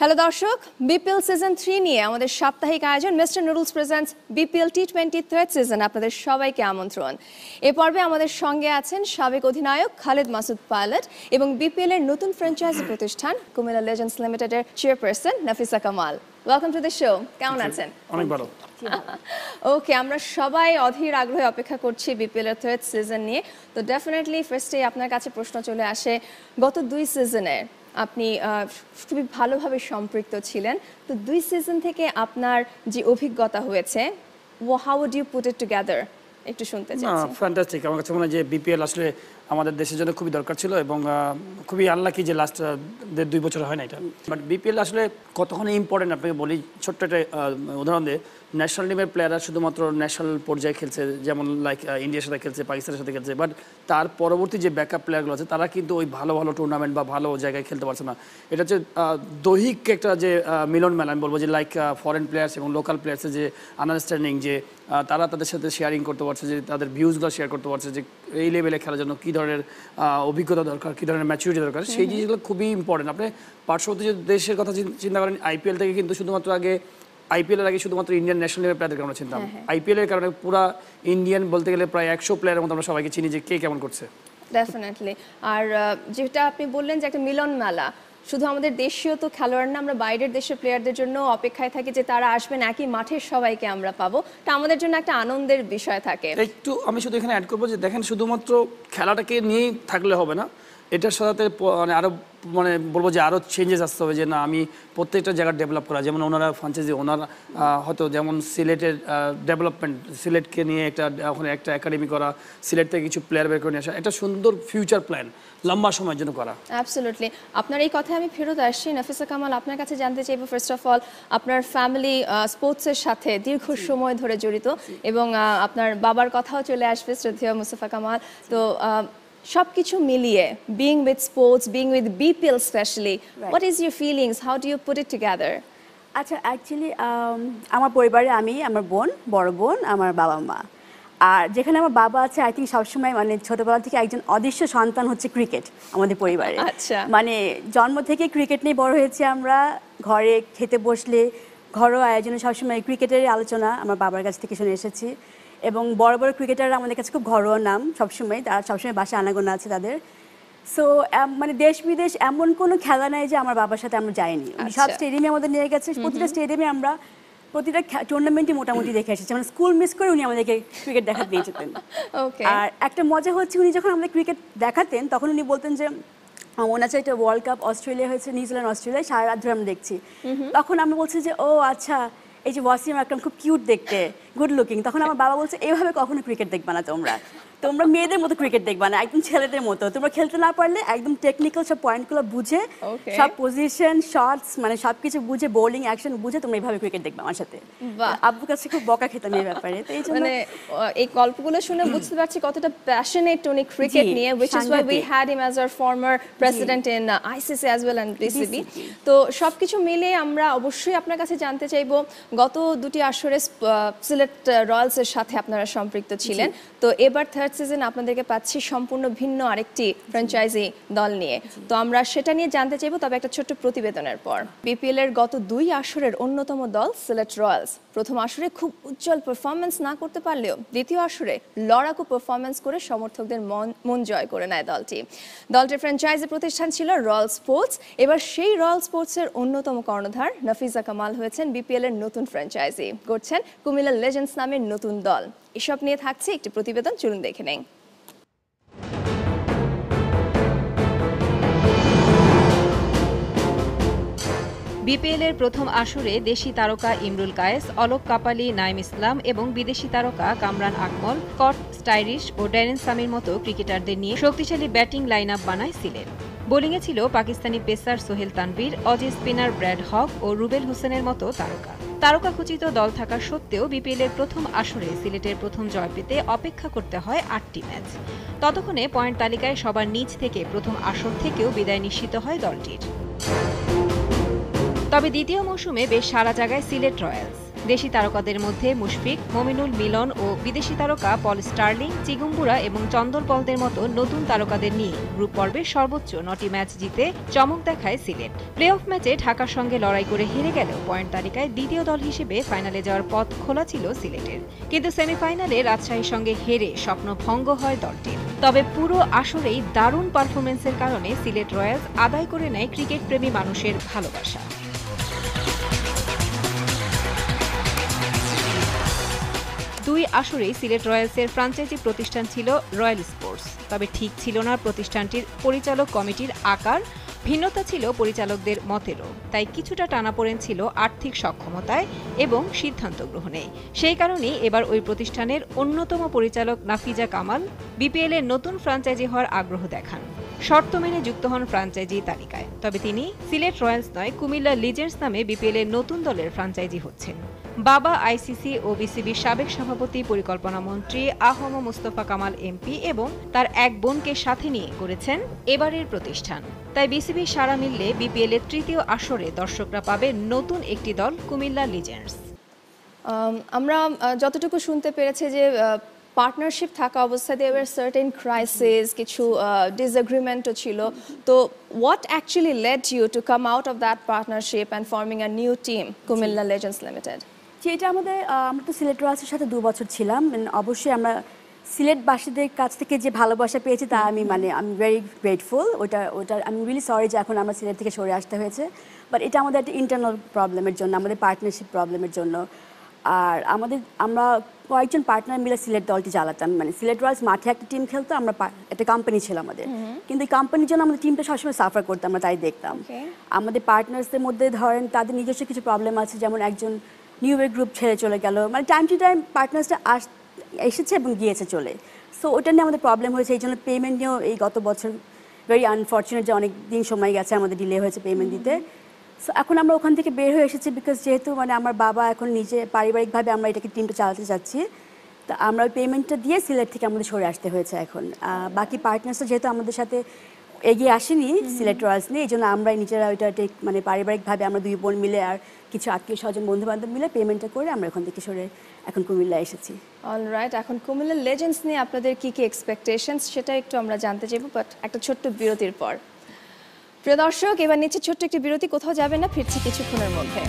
Hello দর্শক, BPL season 3 নিয়ে আমাদের সাপ্তাহিক আয়োজন মিস্টার নুডলস প্রেজেন্টস বিপিএল টি20 থার্ড সিজন আপনাদের সবাইকে আমন্ত্রণ। এ পর্বে আমাদের সঙ্গে আছেন সাবেক অধিনায়ক খালেদ মাসুদ পাইলট এবং বিপিএল এর নতুন ফ্র্যাঞ্চাইজি প্রতিষ্ঠান কুমিল্লা লেজেন্ডস লিমিটেডের chairperson Nafisa Kamal. Welcome to the show. কেমন আছেন? অনেক ভালো। ওকে, আমরা সবাই অধীর আগ্রহে অপেক্ষা করছি বিপিএল এর থার্ড সিজন নিয়ে। তো ডেফিনেটলি ফার্স্টে আপনার কাছে প্রশ্ন চলে আসে, গত 2 সিজনে আপনি খুবই ভালোভাবে সম্পৃক্ত ছিলেন, তো 2 সিজন থেকে আপনার যে অভিজ্ঞতা হয়েছে, how would you put it together একটু শুনতে চাচ্ছি। ফ্যান্টাস্টিক। আমার কাছে মনে হয় যে বিপিএল আসলে আমাদের দেশের জন্য খুবই দরকার ছিল এবং খুবই আনলাকি যে লাস্ট 1.5-2 বছর হয় না এটা। বাট বিপিএল আসলে কতখানি ইম্পর্টেন্ট আপনাকে বলি, ছোট্ট একটা উদাহরণ দিয়ে। ন্যাশনাল টিমের প্লেয়াররা শুধুমাত্র ন্যাশনাল পর্যায়ে খেলছে, যেমন লাইক ইন্ডিয়ার সাথে খেলছে, পাকিস্তানের সাথে খেলছে, বাট তার পরবর্তী যে ব্যাকআপ প্লেয়ারগুলো আছে তারা কিন্তু ওই ভালো ভালো টুর্নামেন্ট বা ভালো জায়গায় খেলতে পারছে না। এটা হচ্ছে দৈহিক একটা যে মিলন মেলা, আমি বলবো যে লাইক ফরেন প্লেয়ার্স এবং লোকাল প্লেয়ার্সের যে আন্ডারস্ট্যান্ডিং, যে তারা তাদের সাথে শেয়ারিং করতে পারছে, যে তাদের ভিউজগুলো শেয়ার করতে পারছে, যে এই লেভেলে খেলার জন্য কী ধরনের অভিজ্ঞতা দরকার, কী ধরনের ম্যাচুরিটি দরকার, সেই জিনিসগুলো খুবই ইম্পর্টেন্ট। আপনি পার্শ্ববর্তী যে দেশের কথা চিন্তা করেন, আইপিএল থেকে কিন্তু শুধুমাত্র আগে আইপিএলের আগে শুধুমাত্র ইন্ডিয়ান ন্যাশনাল টিমের প্লেয়ারদেরকে আমরা চিনতাম। আইপিএলের কারণে পুরা ইন্ডিয়ান বলতে গেলে প্রায় 100 প্লেয়ারের মধ্যে আমরা সবাইকে চিনি যে কে কেমন করছে। ডেফিনেটলি। আর যেটা আপনি বললেন যে একটা মিলন মেলা, শুধু আমাদের দেশীয় তো খেলোয়াড় না, আমরা বাইরের দেশের প্লেয়ারদের জন্য অপেক্ষায় থাকি যে তারা আসবেন, একই মাঠে সবাইকে আমরা পাবো, তা আমাদের জন্য একটা আনন্দের বিষয় থাকে। একটু আমি শুধু এখানে অ্যাড করবো যে দেখেন, শুধুমাত্র খেলাটাকে নিয়েই থাকলে হবে না, এটার সাথে মানে আরও বলবো যে আরও চেঞ্জেস আসতে হবে, যে না আমি প্রত্যেকটা জায়গা ডেভেলপ করা, যেমন ওনারা ফ্রাঞ্চাইজি ওনারা হয়তো যেমন সিলেটের ডেভেলপমেন্ট, সিলেটকে নিয়ে ওখানে একটা একাডেমি করা, সিলেট থেকে কিছু প্লেয়ার বের করে নিয়ে আসা, একটা সুন্দর ফিউচার প্ল্যান লম্বা সময়ের জন্য করা। অ্যাবসলিউটলি। আপনার এই কথায় আমি ফেরত আসছি। নাফিসা কামাল, আপনার কাছে জানতে চাইবো, ফার্স্ট অফ অল আপনার ফ্যামিলি স্পোর্টসের সাথে দীর্ঘ সময় ধরে জড়িত এবং আপনার বাবার কথাও চলে আসবে, শ্রদ্ধেয় মুস্তাফা কামাল। তো সবকিছু মিলিয়ে, being with sports, being with BPL especially, what is your feelings? How do you put it together? আচ্ছা, অ্যাকচুয়ালি আমার পরিবারে আমি, আমার বোন, বড় বোন, আমার বাবা মা, আর যেখানে আমার বাবা আছে, আই থিঙ্ক সবসময় মানে ছোটবেলা থেকে একজন অদৃশ্য সন্তান হচ্ছে ক্রিকেট আমাদের পরিবারে। আচ্ছা, মানে জন্ম থেকে ক্রিকেট নিয়ে বড় হয়েছে আমরা। ঘরে খেতে বসলে ঘরোয়া আয়োজনে সবসময় ক্রিকেটের আলোচনা আমার বাবার কাছ থেকে শুনে এসেছি, এবং বড় বড় ক্রিকেটাররা আমাদের কাছে খুব ঘরোয়া নাম সবসময়, তারা সবসময় বাসায় আনাগোনা আছে তাদের। সো মানে দেশ বিদেশ এমন কোনো খেলা নাই যে আমার বাবার সাথে আমরা যাইনি। সব স্টেডিয়ামে আমাদের নিয়ে গেছে, প্রতিটা স্টেডিয়ামে আমরা প্রতিটা টুর্নামেন্টই মোটামুটি দেখে এসেছি। মানে স্কুল মিস করে উনি আমাদেরকে ক্রিকেট দেখাতে নিয়ে যেতেন। আর একটা মজা হচ্ছে, উনি যখন আমাদের ক্রিকেট দেখাতেন তখন উনি বলতেন যে মনে আছে একটা ওয়ার্ল্ড কাপ অস্ট্রেলিয়া হয়েছে, নিউজিল্যান্ড অস্ট্রেলিয়ায়, সারা রাত ধরে আমরা দেখছি। তখন আমরা বলছি যে ও আচ্ছা, এই যে ওয়াসিম আকরাম খুব কিউট দেখতে, গুড লুকিং। তখন আমার বাবা বলছে এইভাবে কখনো ক্রিকেট দেখবা না, তোমরা মেয়েদের মতো ক্রিকেট দেখবা না, একদম ছেলেদের মতো। তোমরা খেলতে না পারলে একদম টেকনিক্যাল সব পয়েন্টগুলো বুঝে, সব পজিশন, শটস, মানে সবকিছু বুঝে, বোলিং অ্যাকশন বুঝে তোমরা এইভাবে ক্রিকেট দেখবা আমার সাথে। আব্বুর কাছে খুব বকা খেতাম এই ব্যাপারে। তো এই জন্য মানে এই গল্পগুলো শুনে বুঝতে পারছি কতটা প্যাশনেট উনি ক্রিকেট নিয়ে, which is why we had him as our former president in ICC as well and BCB. তো সবকিছু মিলে আমরা অবশ্যই আপনার কাছে জানতে চাইবো, গত 2টি আসরে সিলেট রয়্যালসের সাথে আপনারা সম্পৃক্ত ছিলেন, তো এবার থার্ড সিজন আপনাদেরকে পাচ্ছি সম্পূর্ণ ভিন্ন আরেকটি ফ্র্যাঞ্চাইজি দল নিয়ে। তো আমরা সেটা নিয়ে জানতে চাইবো, তবে একটা ছোট্ট প্রতিবেদনের পর। বিপিএল এর গত 2 আসরের অন্যতম দল সিলেট রয়্যালস প্রথম আসরে খুব উজ্জ্বল পারফরমেন্স না করতে পারলেও দ্বিতীয় আসরে লড়াকু পারফরমেন্স করে সমর্থকদের মন জয় করে নেয় দলটির ফ্র্যাঞ্চাইজি প্রতিষ্ঠান ছিল রয়্যাল স্পোর্টস। এবার সেই রয়্যাল স্পোর্টসের অন্যতম কর্ণধার নাফিসা কামাল হয়েছেন বিপিএল এর নতুন ফ্র্যাঞ্চাইজি, করছেন কুমিল্লা লেজেন্ডস নামের নতুন দল। এসব নিয়ে থাকছে একটি প্রতিবেদন, চলুন দেখে নেই। বিপিএল এর প্রথম আসরে দেশি তারকা ইমরুল কায়েস, অলোক কাপালি, নাইম ইসলাম এবং বিদেশি তারকা কামরান আকমল, স্কট স্টাইরিশ ও ড্যারেন সামির মতো ক্রিকেটারদের নিয়ে শক্তিশালী ব্যাটিং লাইন আপ বানায় সিলেট। বোলিংয়ে ছিল Pakistani pacer Sohail Tanvir, Aussie spinner Brad Hogg ও রুবেল হোসেনের মতো তারকাখচিত দল থাকা সত্ত্বেও বিপিএল এর প্রথম আসরে সিলেটের প্রথম জয় পেতে অপেক্ষা করতে হয় 8টি ম্যাচ। ততক্ষণে পয়েন্ট তালিকায় সবার নিচ থেকে প্রথম আসর থেকেও বিদায় নিশ্চিত হয় দলটির। তবে দ্বিতীয় মৌসুমে বেশ সাড়া জাগায় সিলেট রয়্যালস। দেশি তারকাদের মধ্যে মুশফিক, মমিনুল মিলন ও বিদেশি তারকা পল স্টার্লিং, চিগুম্বুরা এবং চন্দর পলদের মতো নতুন তারকাদের নিয়ে গ্রুপ পর্বে সর্বোচ্চ 9টি ম্যাচ জিতে চমক দেখায় সিলেট। প্লে অফ ম্যাচে ঢাকার সঙ্গে লড়াই করে হেরে গেলেও পয়েন্ট তালিকায় দ্বিতীয় দল হিসেবে ফাইনালে যাওয়ার পথ খোলা ছিল সিলেটের। কিন্তু সেমিফাইনালে রাজশাহীর সঙ্গে হেরে স্বপ্ন ভঙ্গ হয় দলটির। তবে পুরো আসরেই দারুণ পারফরমেন্সের কারণে সিলেট রয়্যালস আদায় করে নেয় ক্রিকেট প্রেমী মানুষের ভালোবাসা। দুই আসরেই সিলেট রয়্যালসের ফ্র্যাঞ্চাইজি প্রতিষ্ঠান ছিল রয়্যাল স্পোর্টস। তবে ঠিক ছিল না প্রতিষ্ঠানটির পরিচালক কমিটির আকার, ভিন্নতা ছিল পরিচালকদের মতেরও। তাই কিছুটা টানাপোড়েন ছিল আর্থিক সক্ষমতায় এবং সিদ্ধান্ত গ্রহণে। সেই কারণেই এবার ওই প্রতিষ্ঠানের অন্যতম পরিচালক নাফিজা কামাল বিপিএল এর নতুন ফ্র্যাঞ্চাইজি হওয়ার আগ্রহ দেখান। শর্ত মেনে যুক্ত হন ফ্র্যাঞ্চাইজি তালিকায়। তবে তিনি সিলেট রয়্যালস নয়, কুমিল্লা লিজেন্ডস নামে বিপিএল এর নতুন দলের ফ্র্যাঞ্চাইজি হচ্ছেন। বাবা আইসিসি ও বিসিবির সাবেক সভাপতি, পরিকল্পনা মন্ত্রী আহম মুস্তফা কামাল এমপি এবং তার এক বোনকে সাথে নিয়ে করেছেন এবারের প্রতিষ্ঠান। তাই বিসিবির সাড়া মিললে বিপিএল এর তৃতীয় আসরে দর্শকরা পাবে নতুন একটি দল, কুমিল্লা লিজেন্ডস। আমরা যতটুকু শুনতে পেরেছি যে পার্টনারশিপ থাকা অবস্থায় there were certain crises, কিছু disagreementও ছিল। তো what actually led you to come out of that partnership and forming a new team, Comilla Legends Limited? যেটা আমরা তো সিলেট রয়্যালসের সাথে 2 বছর ছিলাম। অবশ্যই আমরা সিলেটবাসীদের কাছ থেকে যে ভালোবাসা পেয়েছি তা আমি ভেরি গ্রেটফুল। ওটা আমি রিয়েলি সরি যে এখন আমরা সিলেট থেকে সরে আসতে হয়েছে। বাট এটা আমাদের একটা ইন্টারনাল প্রবলেমের জন্য, আমাদের পার্টনারশিপ প্রবলেমের জন্য। আর আমরা কয়েকজন পার্টনার মিলে সিলেট দলটি চালাতাম। সিলেট রয়্যালস মাঠে একটা টিম খেলতো, আমরা একটা কোম্পানি ছিল আমাদের। কিন্তু এই কোম্পানির জন্য আমাদের টিমটা সবসময় সাফার করতো, আমরা তাই দেখতাম। আমাদের পার্টনার্সদের মধ্যে ধরেন তাদের নিজস্ব কিছু প্রবলেম আছে, যেমন একজন নিউ ওয়ে গ্রুপ ছেড়ে চলে গেল। টাইম টু টাইম পার্টনার্সটা এসেছে এবং গিয়েছে চলে। সো ওটা নিয়ে আমাদের প্রবলেম হয়েছে। এই জন্য পেমেন্ট নিয়েও এই গত বছর ভেরি আনফর্চুনেট যে অনেক দিন সময় গেছে আমাদের ডিলে হয়েছে পেমেন্ট দিতে। সো এখন আমরা ওখান থেকে বের হয়ে এসেছি বিকজ যেহেতু আমার বাবা এখন নিজে পারিবারিকভাবে আমরা এটাকে টিমটা চালাতে চাচ্ছি। তো আমরা ওই পেমেন্টটা দিয়ে সিলেট থেকে আমাদের সরে আসতে হয়েছে এখন। বাকি পার্টনার্সরা যেহেতু আমাদের সাথে এগিয়ে আসেনি সিলেট রয়্যালস নিয়ে, এই জন্য আমরা নিজেরা ওইটা পারিবারিকভাবে আমরা 2 বোন মিলে আর কিছু আত্মীয় স্বজন বন্ধু বান্ধব মিলে পেমেন্টটা করে আমরা ওখান থেকে সরে এখন কুমিল্লা এসেছি। অলরাইট, এখন কুমিল্লা লেজেন্ডস নিয়ে আপনাদের কি এক্সপেকটেশনস সেটা একটু আমরা জানতে চাইবো, বাট একটা ছোট্ট বিরতির পর। প্রিয় দর্শক, এবার নিচ্ছে ছোট্ট একটি বিরতি, কোথাও যাবেন না, ফিরছি কিছুক্ষণের মধ্যে।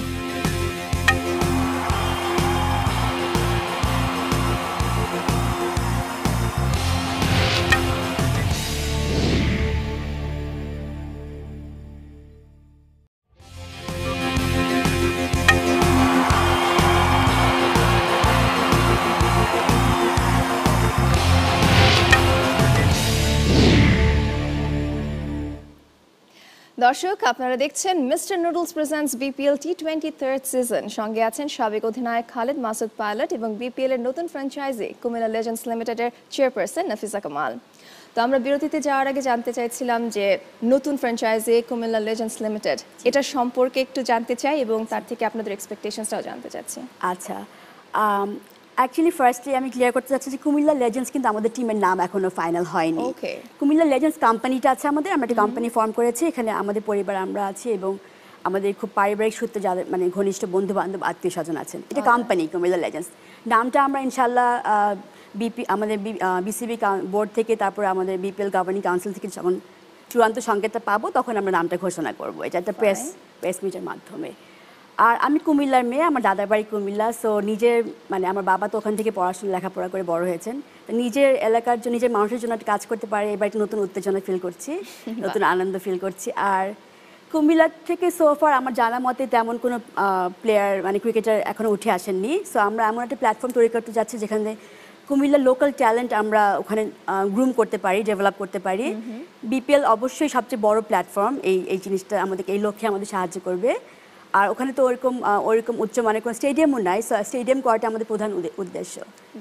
দর্শক, আপনারা দেখছেন মিস্টার নুডলস প্রেজেন্টস বিপিএল টি20 থার্ড সিজন। সঙ্গে আছেন সাবেক অধিনায়ক খালেদ মাসুদ পাইলট এবং বিপিএল এর নতুন ফ্র্যাঞ্চাইজি কুমিল্লা লেজেন্ডস লিমিটেডের চেয়ারপারসন নাফিজা কামাল। তো আমরা বিরতিতে যাওয়ার আগে জানতে চাইছিলাম যে নতুন ফ্র্যাঞ্চাইজি কুমিল্লা লেজেন্ডস লিমিটেড, এটা সম্পর্কে একটু জানতে চাই এবং তার থেকে আপনাদের এক্সপেকটেশনসটাও জানতে চাচ্ছি। আচ্ছা, অ্যাকচুয়ালি ফার্স্টলি আমি ক্লিয়ার করতে চাচ্ছি যে কুমিল্লা লেজেন্ডস কিন্তু আমাদের টিমের নাম এখনো ফাইনাল হয়নি। কুমিল্লা লেজেন্ডস কোম্পানিটা আছে আমাদের, আমরা একটা কোম্পানি ফর্ম করেছি। এখানে আমাদের পরিবার আমরা আছি এবং আমাদের খুব পারিবারিক সূত্রে যাদের ঘনিষ্ঠ বন্ধু বান্ধব আত্মীয় স্বজন আছেন। এটা কোম্পানি কুমিল্লা লেজেন্ডস। নামটা আমরা ইনশাল্লাহ আমাদের বিসিবি বোর্ড থেকে, তারপরে আমাদের বিপিএল গভর্নিং কাউন্সিল থেকে যখন চূড়ান্ত সংকেতটা পাবো তখন আমরা নামটা ঘোষণা করবো। এটা একটা প্রেস মিটের মাধ্যমে। আর আমি কুমিল্লার মেয়ে, আমার দাদার বাড়ি কুমিল্লা। সো নিজের আমার বাবা তো ওখান থেকে লেখাপড়া করে বড় হয়েছেন। তো নিজের এলাকার জন্য, নিজের মানুষের জন্য একটা কাজ করতে পারে, এবার একটা নতুন উত্তেজনা ফিল করছি, নতুন আনন্দ ফিল করছি। আর কুমিল্লা থেকে সোফার আমার জানা মতে তেমন কোনো প্লেয়ার ক্রিকেটার এখনও উঠে আসেননি। সো আমরা এমন একটা প্ল্যাটফর্ম তৈরি করতে যাচ্ছি যেখানে কুমিল্লার লোকাল ট্যালেন্ট আমরা ওখানে গ্রুম করতে পারি, ডেভেলপ করতে পারি। বিপিএল অবশ্যই সবচেয়ে বড় প্ল্যাটফর্ম, এই জিনিসটা আমাদেরকে এই লক্ষ্যে আমাদের সাহায্য করবে। আর ওখানে তো ওরকম উচ্চমানের কোনো স্টেডিয়ামও নাই, স্টেডিয়াম করাটা আমাদের প্রধান উদ্দেশ্য।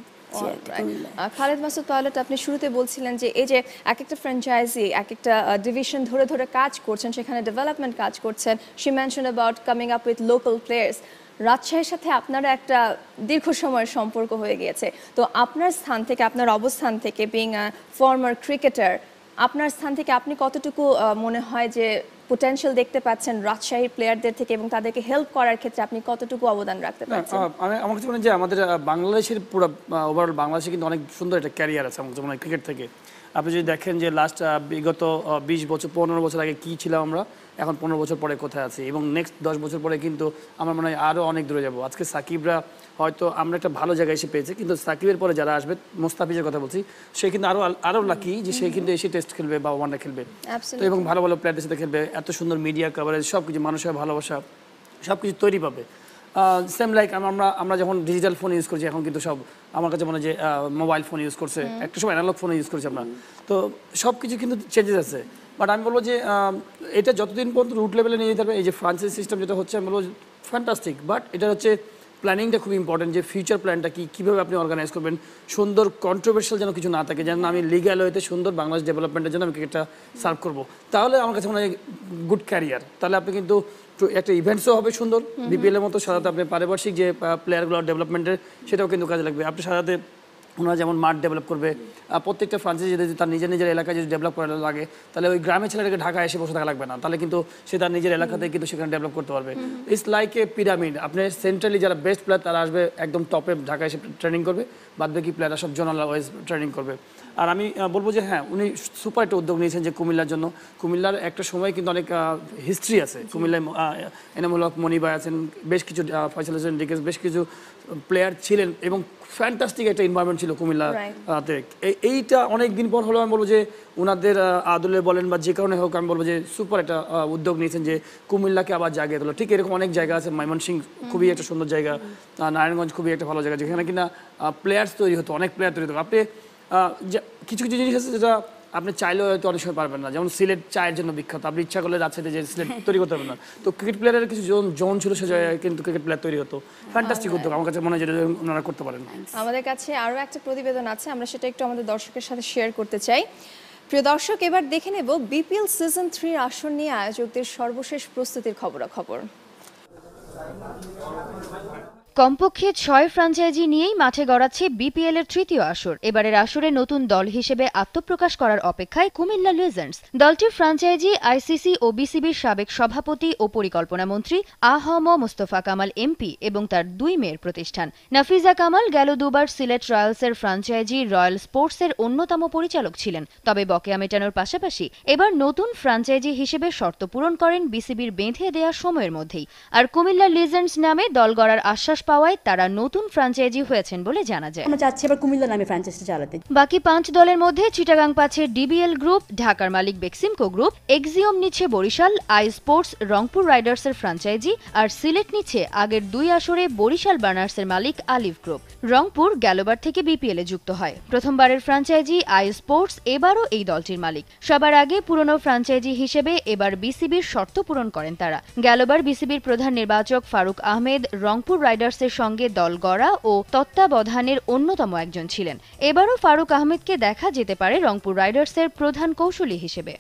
খালেদ মাসুদ পাইলট, আপনি শুরুতে বলছিলেন যে এই যে এক একটা ফ্র্যাঞ্চাইজি এক একটা ডিভিশন ধরে ধরে কাজ করছেন, সেখানে ডেভেলপমেন্ট কাজ করছেন। She mention about coming up with local players. রাজশাহীর সাথে আপনারা একটা দীর্ঘ সময়ের সম্পর্ক হয়ে গিয়েছে। তো আপনার স্থান থেকে, আপনার অবস্থান থেকে, বিং আ ফর্মার ক্রিকেটার, আপনার স্থান থেকে আপনি কতটুকু মনে হয় যে পোটেনশিয়াল দেখতে পাচ্ছেন রাজশাহীর প্লেয়ারদের থেকে এবং তাদেরকে হেল্প করার ক্ষেত্রে আপনি কতটুকু অবদান রাখতে পারছেন? আমার কাছে মনে হয় যে আমাদের বাংলাদেশের পুরো ওভারঅল বাংলাদেশে কিন্তু অনেক সুন্দর একটা ক্যারিয়ার আছে আমার কাছে মনে হয় ক্রিকেট থেকে। আপনি যদি দেখেন যে লাস্ট বিগত 20 বছর 15 বছর আগে কী ছিলাম আমরা, এখন 15 বছর পরে কোথায় আছি, এবং নেক্সট 10 বছর পরে কিন্তু আমার মনে হয় আরও অনেক দূরে যাব। আজকে সাকিবরা হয়তো আমরা একটা ভালো জায়গায় এসে পেয়েছি, কিন্তু সাকিবের পরে যারা আসবে, মোস্তাফিজের কথা বলছি, সে কিন্তু আরও লাকি যে সে কিন্তু এসে টেস্ট খেলবে বা ওয়ানডে খেলবে, তো এবং ভালো ভালো প্লেয়ারদের সাথে খেলবে, এত সুন্দর মিডিয়া কভারেজ, সব কিছু মানুষের ভালোবাসা সব কিছু তৈরি পাবে। সেম লাইক আমরা যখন ডিজিটাল ফোন ইউজ করছি, এখন কিন্তু সব আমার কাছে মনে হয় যে মোবাইল ফোন ইউজ করছে, একটা সময় অ্যানালগ ফোন ইউজ করছি আমরা, তো সব কিছু কিন্তু চেঞ্জেস আছে। বাট আমি বলবো যে এটা যতদিন পর্যন্ত রুট লেভেলে নিয়ে যেতে হবে, এই যে ফ্রান্সাইজি সিস্টেম যেটা হচ্ছে, আমি বলবো ফ্যান্টাস্টিক, বাট এটা হচ্ছে প্ল্যানিংটা খুব ইম্পর্টেন্ট, যে ফিউচার প্ল্যানটা কীভাবে আপনি অর্গানাইজ করবেন, সুন্দর কন্ট্রোভার্সিয়াল যেন কিছু না থাকে, যেন আমি লিগ্যাল হইতে সুন্দর বাংলাদেশ ডেভেলপমেন্টের জন্য আমি ক্রিকেটটা সার্ভ করবো, তাহলে আমার কাছে মনে হয় গুড ক্যারিয়ার। তাহলে আপনি কিন্তু একটা ইভেন্টসও হবে সুন্দর বিপিএলের মতো, সাধারণত আপনি পারিপার্শ্বিক যে প্লেয়ারগুলোর ডেভেলপমেন্টের সেটাও কিন্তু কাজে লাগবে। আপনি সাধারণত ওনারা যেমন মাঠ ডেভেলপ করবে, প্রত্যেকটা ফ্রান্সাইজি যদি তার নিজের এলাকায় যদি ডেভেলপ করা লাগে, তাহলে ওই গ্রামের ছেলেটাকে ঢাকায় এসে বসে থাকা লাগবে না, তাহলে কিন্তু সে তার নিজের এলাকাতে কিন্তু সেখানে ডেভেলপ করতে পারবে। ইটস লাইক এ পিরামিড, আপনি সেন্ট্রালি যারা বেস্ট প্লেয়ার তারা আসবে একদম টপে ঢাকায় এসে ট্রেনিং করবে, বাদ বাকি প্লেয়াররা সব জোনাল ওয়াইজ ট্রেনিং করবে। আর আমি বলবো যে হ্যাঁ, উনি সুপার একটা উদ্যোগ নিয়েছেন যে কুমিল্লার জন্য। কুমিল্লার একটা সময় কিন্তু অনেক হিস্ট্রি আছে কুমিল্লায়, এনামুল হক মনি ভাই আছেন, বেশ কিছু ফয়সাল হোসেন ডিকেস, বেশ কিছু প্লেয়ার ছিলেন, এবং ফ্যান্টাস্টিক একটা এনভায়রনমেন্ট ছিল কুমিল্লাতে। এইটা অনেক দিন পর হলেও আমি বলবো যে ওনাদের আদলে বলেন বা যে কারণে হোক, আমি বলবো যে সুপার একটা উদ্যোগ নিয়েছেন যে কুমিল্লাকে আবার জাগিয়ে তোলো। ঠিক এরকম অনেক জায়গা আছে, ময়মনসিংহ খুবই একটা সুন্দর জায়গা, নারায়ণগঞ্জ খুবই একটা ভালো জায়গা, যেখানে কিনা প্লেয়ার্স তৈরি হতো, অনেক প্লেয়ার তৈরি হতো। আপনি কিছু কিছু জিনিস আছে যেটা আপনি চাইলেও হয়তো অনেক সময় পারবেন না, যেমন সিলেট চায়ের জন্য বিখ্যাত, আপনি ইচ্ছা করলে রাজশাহীতে যে সিলেট তৈরি করতে পারবেন না, তো ক্রিকেট প্লেয়ারের কিছু জোন ছিল, সে জায়গায় কিন্তু ক্রিকেট প্লেয়ার তৈরি হতো। ফ্যান্টাস্টিক উদ্যোগ, আমার কাছে মনে হয় যেটা ওনারা করতে পারেন। আমাদের কাছে আরও একটা প্রতিবেদন আছে, আমরা সেটা একটু আমাদের দর্শকের সাথে শেয়ার করতে চাই। প্রিয় দর্শক, এবার দেখে নেব বিপিএল সিজন 3 আসর নিয়ে আয়োজকদের সর্বশেষ প্রস্তুতির খবরাখবর। কমপক্ষে 6 ফ্র্যাঞ্চাইজি নিয়েই মাঠে গড়াচ্ছে বিপিএল এর তৃতীয় আসর। এবারের আসরে নতুন দল হিসেবে আত্মপ্রকাশ করার অপেক্ষায় কুমিল্লা লিজেন্ডস। দলটির ফ্র্যাঞ্চাইজি আইসিসি ও বিসিবির সাবেক সভাপতি ও পরিকল্পনা মন্ত্রী আ.হ.ম মোস্তফা কামাল এমপি এবং তার 2 মেয়ের প্রতিষ্ঠান। নাফিজা কামাল গেল দুবার সিলেট রয়্যালসের ফ্র্যাঞ্চাইজি রয়্যাল স্পোর্টসের অন্যতম পরিচালক ছিলেন, তবে বকেয়া মেটানোর পাশাপাশি এবার নতুন ফ্র্যাঞ্চাইজি হিসেবে শর্ত পূরণ করেন বিসিবির বেঁধে দেয়া সময়ের মধ্যেই। আর কুমিল্লা লিজেন্ডস নামে দল গড়ার আশ্বাস পাওয়ায় তারা নতুন ফ্র্যাঞ্চাইজি হয়েছেন বলে জানা যায়। আমরা চাচ্ছি এবার কুমিল্লা নামে ফ্র্যাঞ্চাইজি চালাতে। বাকি 5 দলের মধ্যে চিটাগাং পাচ্ছে ডিবিএল গ্রুপ, ঢাকার মালিক বেক্সিমকো গ্রুপ, এক্সিওম নিচ্ছে বরিশাল, আই স্পোর্টস রংপুর রাইডার্সের ফ্র্যাঞ্চাইজি, আর সিলেট নিচ্ছে আগের 2 আসরে বরিশাল বার্নার্সের মালিক আলিফ গ্রুপ। রংপুর গেলবার থেকে বিপিএল এ যুক্ত হয়। প্রথমবারের ফ্র্যাঞ্চাইজি আই স্পোর্টস এবারও এই দলটির মালিক। সবার আগে পুরনো ফ্র্যাঞ্চাইজি হিসেবে এবার বিসিবির শর্ত পূরণ করেন তারা। গেলবার বিসিবির প্রধান নির্বাচক ফারুক আহমেদ রংপুর রাইডার্সের সঙ্গে দল গড়া ও তত্ত্বাবধানের অন্যতম একজন ছিলেন। এবারও ফারুক আহমেদকে দেখা যেতে পারে রংপুর রাইডার্সের প্রধান কৌশলী হিসেবে।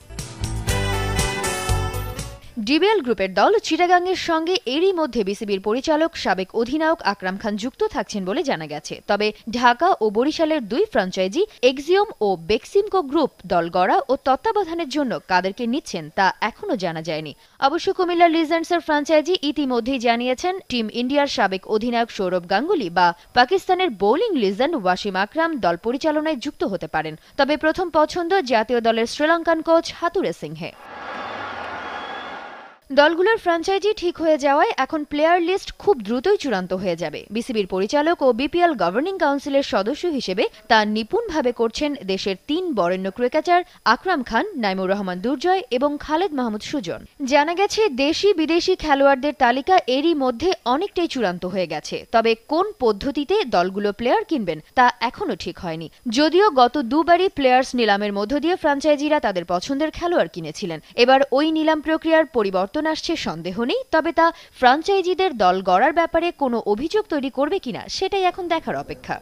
ডিবিএল গ্রুপের দল চিটাগাংয়ের সঙ্গে এরই মধ্যে বিসিবির পরিচালক সাবেক অধিনায়ক আকরাম খান যুক্ত থাকছেন বলে জানা গেছে। তবে ঢাকা ও বরিশালের 2 ফ্র্যাঞ্চাইজি এক্সিওম ও বেক্সিমকো গ্রুপ দল গড়া ও তত্ত্বাবধানের জন্য কাদেরকে নিচ্ছেন তা এখনো জানা যায়নি। অবশ্য কুমিল্লা লিজেন্ডসের ফ্র্যাঞ্চাইজি ইতিমধ্যেই জানিয়েছেন টিম ইন্ডিয়ার সাবেক অধিনায়ক সৌরভ গাঙ্গুলি বা পাকিস্তানের বোলিং লিজেন্ড ওয়াসিম আকরাম দল পরিচালনায় যুক্ত হতে পারেন। তবে প্রথম পছন্দ জাতীয় দলের শ্রীলঙ্কান কোচ হাতুরে সিংহে। দলগুলোর ফ্র্যাঞ্চাইজি ঠিক হয়ে যাওয়ায় এখন প্লেয়ার লিস্ট খুব দ্রুতই চূড়ান্ত হয়ে যাবে। বিসিবির পরিচালক ও বিপিএল গভর্নিং কাউন্সিলের সদস্য হিসেবে তা নিপুণভাবে করছেন দেশের 3 বরেণ্য ক্রিকেটার আকরাম খান, নাইমুর রহমান দুর্জয় এবং খালেদ মাহমুদ সুজন। জানা গেছে দেশি বিদেশি খেলোয়াড়দের তালিকা এরই মধ্যে অনেকটাই চূড়ান্ত হয়ে গেছে। তবে কোন পদ্ধতিতে দলগুলো প্লেয়ার কিনবেন তা এখনো ঠিক হয়নি। যদিও গত 2 বারই প্লেয়ার্স নিলামের মধ্য দিয়ে ফ্র্যাঞ্চাইজিরা তাদের পছন্দের খেলোয়াড় কিনেছিলেন। এবার ওই নিলাম প্রক্রিয়ার পরিবর্তন আসছে সন্দেহ নেই, তবে তা ফ্র্যাঞ্চাইজিদের দল গড়ার ব্যাপারে কোনো অভিযোগ তৈরি করবে কিনা সেটাই এখন দেখার অপেক্ষা।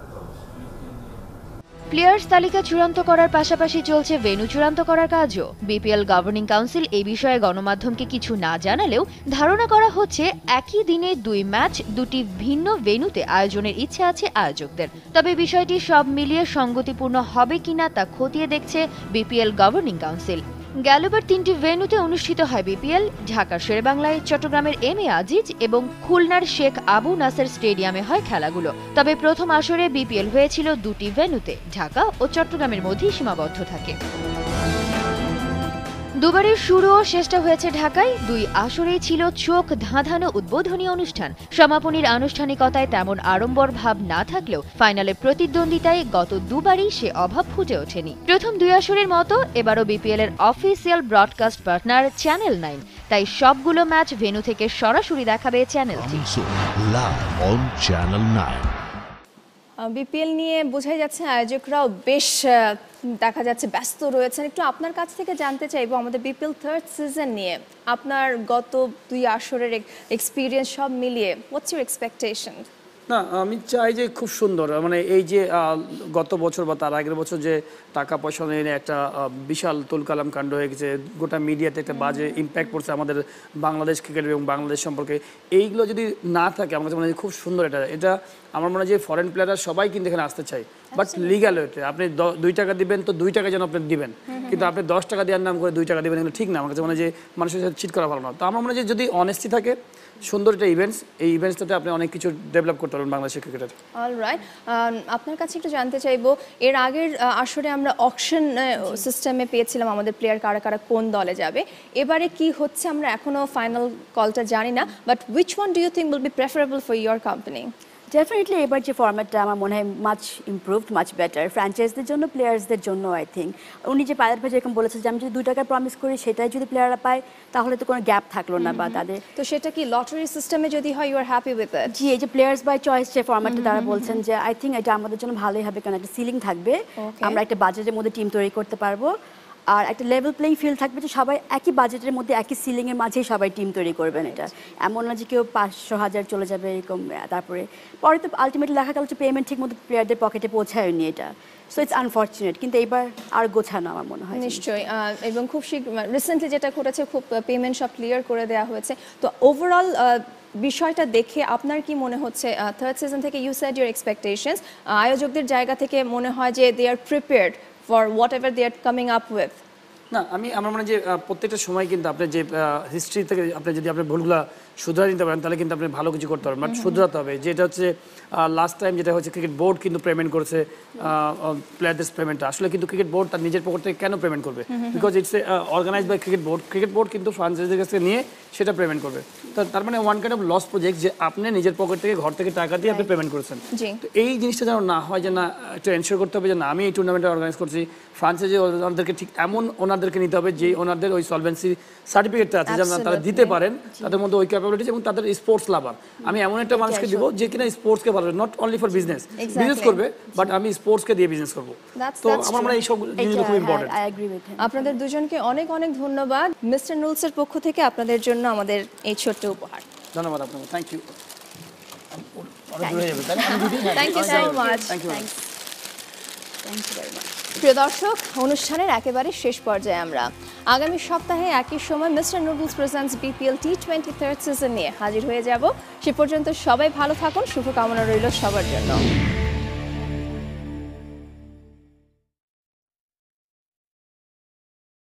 প্লেয়ার্স তালিকা চূড়ান্ত করার পাশাপাশি চলছে ভেন্যু চূড়ান্ত করার কাজও। বিপিএল গভর্নিং কাউন্সিল এই বিষয়ে গণমাধ্যমকে কিছু না জানালেও ধারণা করা হচ্ছে একই দিনে 2 ম্যাচ 2টি ভিন্ন ভেন্যুতে আয়োজনের ইচ্ছে আছে আয়োজকদের। তবে বিষয়টি সব মিলিয়ে সঙ্গতিপূর্ণ হবে কিনা তা খতিয়ে দেখছে বিপিএল গভর্নিং কাউন্সিল। গেলবার 3টি ভেন্যুতে অনুষ্ঠিত হয় বিপিএল। ঢাকার শেরেবাংলায়, চট্টগ্রামের এম এ আজিজ এবং খুলনার শেখ আবু নাসের স্টেডিয়ামে হয় খেলাগুলো। তবে প্রথম আসরে বিপিএল হয়েছিল 2টি ভেন্যুতে, ঢাকা ও চট্টগ্রামের মধ্যেই সীমাবদ্ধ থাকে। দুবারের শুরু ও শেষটা হয়েছে ঢাকায়। 2 আসরেই ছিল চোখ ধাঁধানো উদ্বোধনী অনুষ্ঠান। সমাপনীর আনুষ্ঠানিকতায় তেমন আড়ম্বর ভাব না থাকলেও ফাইনালের প্রতিদ্বন্দ্বিতায় গত দুবারই সে অভাব ফুটে ওঠেনি। প্রথম 2 আসরের মতো এবারও বিপিএল এর অফিসিয়াল ব্রডকাস্ট পার্টনার চ্যানেল 9, তাই সবগুলো ম্যাচ ভেন্যু থেকে সরাসরি দেখাবে চ্যানেলটি। বিপিএল নিয়ে বোঝাই যাচ্ছে আয়োজকরাও বেশ দেখা যাচ্ছে ব্যস্ত রয়েছেন। একটু আপনার কাছ থেকে জানতে চাইবো আমাদের বিপিএল 3rd সিজন নিয়ে আপনার গত 2 আসরের এক্সপিরিয়েন্স সব মিলিয়ে হোয়াটস ইউর এক্সপেকটেশন? না, আমি চাই যে খুব সুন্দর, মানে এই যে গত বছর বা তার আগের বছর যে টাকা পয়সা নিয়ে একটা বিশাল তুলকালাম কাণ্ড হয়ে গেছে, গোটা মিডিয়াতে একটা বাজে ইম্প্যাক্ট পড়ছে আমাদের বাংলাদেশ ক্রিকেট এবং বাংলাদেশ সম্পর্কে, এইগুলো যদি না থাকে আমার কাছে মনে হয় খুব সুন্দর। এটা আমার মনে হয় যে ফরেন প্লেয়াররা সবাই কিন্তু এখানে আসতে চায়, বাট লিগ্যাল ওয়েতে। আপনি 2 টাকা দিবেন তো 2 টাকা যেন আপনি দিবেন, কিন্তু আপনি 10 টাকা দেওয়ার নাম করে 2 টাকা দিবেন, এগুলো ঠিক না। আমার কাছে মনে হয় যে মানুষের সাথে চিট করা ভালো না। তো আমার মনে হয় যে যদি অনেস্টি থাকে, সুন্দর একটা ইভেন্টস, এই ইভেন্টসটাতে আপনি অনেক কিছু ডেভেলপ করতে পারবেন বাংলাদেশের ক্রিকেটের। অলরাইট, আপনার কাছে একটু জানতে চাইবো, এর আগের আসরে আমরা অকশন সিস্টেমে পেয়েছিলাম আমাদের প্লেয়ার কারা কারা কোন দলে যাবে। এবারে কি হচ্ছে আমরা এখনো ফাইনাল কলটা জানি না, but which one do you think will be preferable for your company? Definitely এবার যে ফরম্যাটটা আমার মনে হয় মাচ ইমপ্রুভড, মাচ বেটার ফ্র্যাঞ্চাইজদের জন্য, প্লেয়ার্সদের জন্য। আই থিঙ্ক উনি যে পাইলট ভাই যেরকম বলেছে যে আমি যদি 2 টাকা প্রমিস করি সেটাই যদি প্লেয়াররা পায় তাহলে তো কোনো গ্যাপ থাকলো না বা তাদের। তো সেটা কি লটারি সিস্টেমে যদি হয় you are happy with it? জি, এই যে প্লেয়ার্স বাই চয়েস যে ফরম্যাটটা তারা বলছেন যে আই থিঙ্ক এটা আমাদের জন্য ভালোই হবে, কারণ একটা সিলিং থাকবে, আমরা একটা বাজেটের মধ্যে টিম তৈরি করতে পারবো, আর একটা লেভেল প্লেইং ফিল্ড থাকবে যে সবাই একই বাজেটের মধ্যে একই সিলিংয়ের মাঝেই সবাই টিম তৈরি করবেন। এটা এমন না যে কেউ 500,000 চলে যাবে এরকম। তারপরে পরে তো আলটিমেটলি দেখা গেল যে পেমেন্ট ঠিক মতো প্লেয়ারদের পকেটে পৌঁছায়নি এটা। সো ইটস আনফর্চুনেট, কিন্তু এইবার আর গোছানো আমার মনে হয়। নিশ্চয়ই, এবং খুব শীঘ্র রিসেন্টলি যেটা ঘটেছে খুব পেমেন্ট সব ক্লিয়ার করে দেওয়া হয়েছে। তো ওভারঅল বিষয়টা দেখে আপনার কি মনে হচ্ছে 3rd সিজন থেকে ইউ সেড ইউর এক্সপেকটেশনস, আয়োজকদের জায়গা থেকে মনে হয় যে they are prepared for whatever they are coming up with? না, আমার মনে হয় যে প্রত্যেকটা সময় কিন্তু আপনি যে হিস্ট্রি থেকে আপনি যদি আপনার ভুলগুলো শুধরে নিতে পারেন তাহলে কিন্তু আপনি ভালো কিছু করতে পারবেন। বাট শুধরাতে হবে, যেটা হচ্ছে লাস্ট টাইম যেটা হচ্ছে ক্রিকেট বোর্ড কিন্তু পেমেন্ট করেছে প্লেয়ারদের পেমেন্টটা। আসলে কিন্তু ক্রিকেট বোর্ড তার নিজের পকেট থেকে কেন পেমেন্ট করবে? Because it's organize by cricket board. Cricket board কিন্তু ফ্রাঞ্চাইজির কাছ থেকে নিয়ে সেটা পেমেন্ট করবে। তার মানে one kind of loss project, যে আপনি নিজের পকেট থেকে ঘর থেকে টাকা দিয়ে আপনি পেমেন্ট করেছেন। তো এই জিনিসটা যেন না হয়, যে না একটু এনশিওর করতে হবে যে না আমি এই টুর্নামেন্টটা অর্গানাইজ করছি, ফ্রান্সাইজি ওনাদেরকে ঠিক এমন ওনাদেরকে নিতে হবে যে ওনাদের ওই সলভেন্সি সার্টিফিকেটটা আছে যেন তারা দিতে পারেন, তাদের মধ্যে ওই ক্যাপাবিলিটিস এবং তাদের স্পোর্টস লাভার। আমি এমন একটা মানুষকে দিব যে কিনা স্পোর্টসকে ভালো, not only for business, business করবে বাট আমি স্পোর্টসকে দিয়ে বিজনেস করবো। তো আমার মনে হয় এই সব জিনিসগুলো খুব ইম্পর্টেন্ট। আপনাদের দুজনকে অনেক অনেক ধন্যবাদ। মিস্টার নুলসের পক্ষ থেকে আপনাদের জন্য আমাদের এই ছোট্ট উপহার। ধন্যবাদ আপনাকে, thank you. Thank you so much. Thank you. প্রিয় দর্শক, অনুষ্ঠানের একেবারে শেষ পর্যায়ে আমরা আগামী সপ্তাহে একই সময় Mr Noodles presents BPL T20 3rd season নিয়ে হাজির হয়ে যাব। সে পর্যন্ত সবাই ভালো থাকুন, শুভকামনা রইল সবার জন্য।